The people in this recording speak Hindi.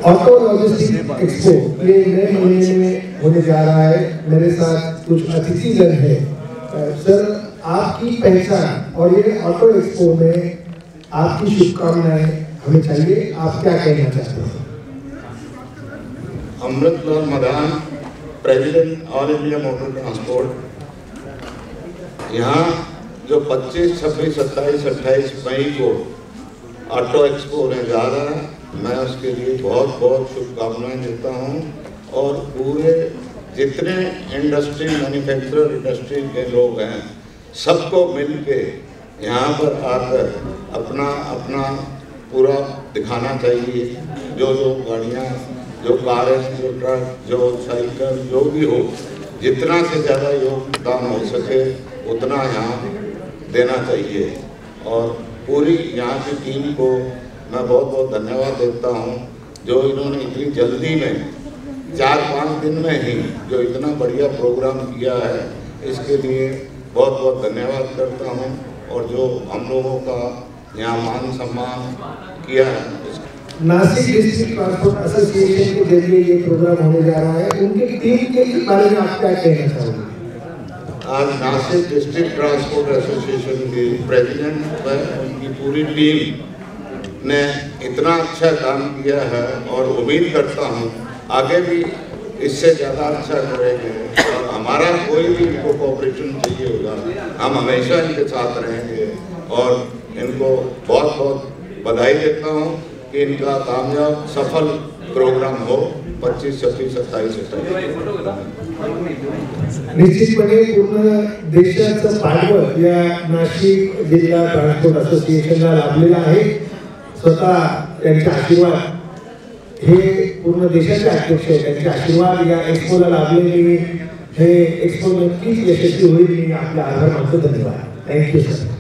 ऑटो लॉजिस्टिक एक्सपो ये नए महीने में होने जा रहा है। मेरे साथ कुछ अतिथिगण है। सर, आपकी पहचान और ये ऑटो एक्सपो में आपकी शुभकामनाएं हमें चाहिए। आप क्या कहना चाहते हैं? Amritlal Madan, president all India motor transport. यहाँ जो 25, 26, 27, 28 मई को ऑटो एक्सपो होने जा रहा है, मैं उसके लिए बहुत बहुत शुभकामनाएं देता हूँ। और पूरे जितने इंडस्ट्री, मैन्युफैक्चरर इंडस्ट्री के लोग हैं, सबको मिल के यहाँ पर आकर अपना अपना पूरा दिखाना चाहिए। जो गाड़ियाँ, जो कारें, जो ट्रक, जो साइकिल, जो भी हो, जितना से ज़्यादा योगदान हो सके उतना यहाँ देना चाहिए। और पूरी यहाँ की टीम को मैं बहुत बहुत धन्यवाद देता हूँ, जो इन्होंने इतनी जल्दी में 4-5 दिन में ही जो इतना बढ़िया प्रोग्राम किया है, इसके लिए बहुत बहुत धन्यवाद करता हूँ। और जो हम लोगों का यहाँ मान सम्मान किया है, नासिक डिस्ट्रिक्ट ट्रांसपोर्ट एसोसिएशन के जरिए ये प्रोग्राम होने जा रहा है, उनकी टीम के बारे में आप क्या कहना चाहोगे? आज नासिक डिस्ट्रिक्ट ट्रांसपोर्ट एसोसिएशन के प्रेसिडेंट व उनकी पूरी टीम ने इतना अच्छा काम किया है और उम्मीद करता हूँ आगे भी इससे ज़्यादा अच्छा करेंगे। और हमारा कोई भी इनको कोऑपरेशन चाहिए होगा, हम हमेशा इनके साथ रहेंगे। और इनको बहुत बहुत बधाई देता हूँ कि इनका कामयाब सफल प्रोग्राम हो 25, 26, 27, 28। निश्चितपणे पूर्ण देशाचं पाठबळ या नाशिक जिल्हा ट्रान्सपोर्ट असोसिएशनला लाभलेला आहे। स्वतः त्यांचे आशीर्वाद, हे पूर्ण देशाचे अध्यक्ष आहेत, त्यांचे आशीर्वाद या एक्सपोला लाभलेले, हे एक्सपो नक्कीच यशस्वी होईल। मी आपले आभार मानतो। धन्यवाद। Thank you sir.